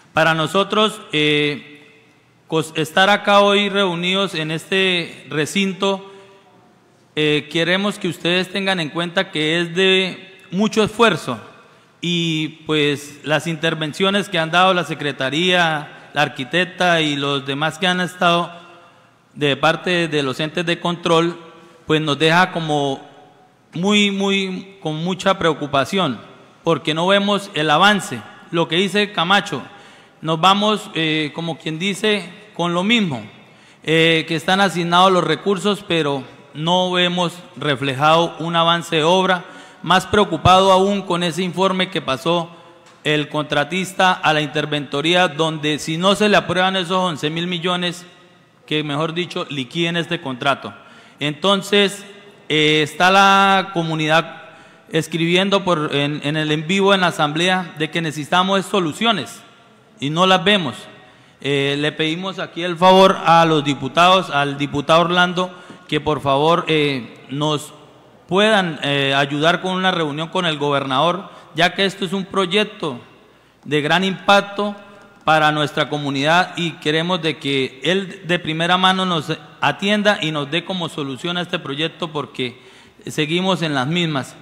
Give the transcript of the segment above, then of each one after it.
Para nosotros, estar acá hoy reunidos en este recinto, queremos que ustedes tengan en cuenta que es de mucho esfuerzo y pues las intervenciones que han dado la Secretaría, la arquitecta y los demás que han estado de parte de los entes de control, pues nos deja como con mucha preocupación, porque no vemos el avance. Lo que dice Camacho, nos vamos, como quien dice, con lo mismo, que están asignados los recursos, pero no vemos reflejado un avance de obra. Más preocupado aún con ese informe que pasó el contratista a la interventoría, donde si no se le aprueban esos 11.000 millones, que mejor dicho, liquiden este contrato. Entonces, está la comunidad escribiendo en el en vivo en la asamblea de que necesitamos soluciones y no las vemos. Le pedimos aquí el favor a los diputados, al diputado Orlando, que por favor nos puedan ayudar con una reunión con el gobernador, ya que esto es un proyecto de gran impacto para nuestra comunidad y queremos de que él de primera mano nos atienda y nos dé como solución a este proyecto, porque seguimos en las mismas.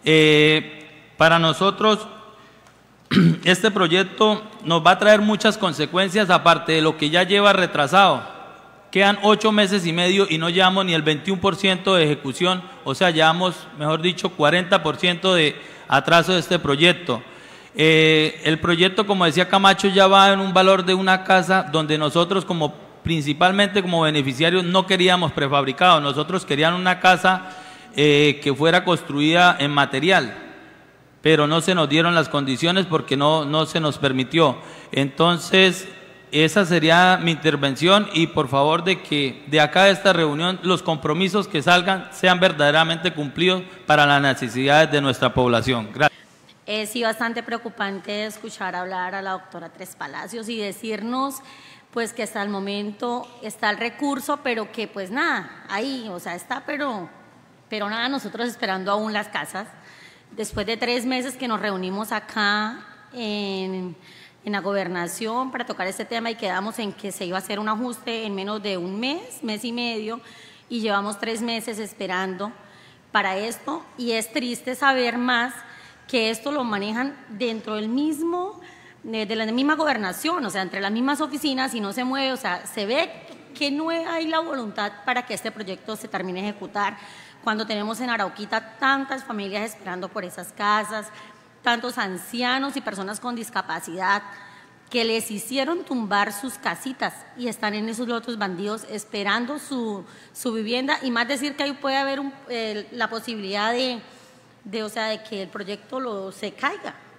Para nosotros este proyecto nos va a traer muchas consecuencias, aparte de lo que ya lleva retrasado. Quedan 8 meses y medio y no llevamos ni el 21% de ejecución, o sea, llevamos, mejor dicho, 40% de atraso de este proyecto. El proyecto, como decía Camacho, ya va en un valor de una casa donde nosotros principalmente como beneficiarios no queríamos prefabricados, nosotros queríamos una casa que fuera construida en material, pero no se nos dieron las condiciones porque no se nos permitió. Entonces, esa sería mi intervención y por favor de que de acá de esta reunión los compromisos que salgan sean verdaderamente cumplidos para las necesidades de nuestra población. Gracias. Sí, bastante preocupante escuchar hablar a la doctora Tres Palacios y decirnos pues que hasta el momento está el recurso, pero que pues nada, ahí, o sea, está, pero nada, nosotros esperando aún las casas. Después de 3 meses que nos reunimos acá en la gobernación para tocar este tema y quedamos en que se iba a hacer un ajuste en menos de un mes y medio, y llevamos 3 meses esperando para esto, y es triste saber más que esto lo manejan dentro del mismo, de la misma gobernación, o sea, entre las mismas oficinas, y no se mueve, o sea, se ve que no hay la voluntad para que este proyecto se termine de ejecutar, cuando tenemos en Arauquita tantas familias esperando por esas casas, tantos ancianos y personas con discapacidad que les hicieron tumbar sus casitas y están en esos otros bandidos esperando su vivienda, y más decir que ahí puede haber la posibilidad de que el proyecto se caiga.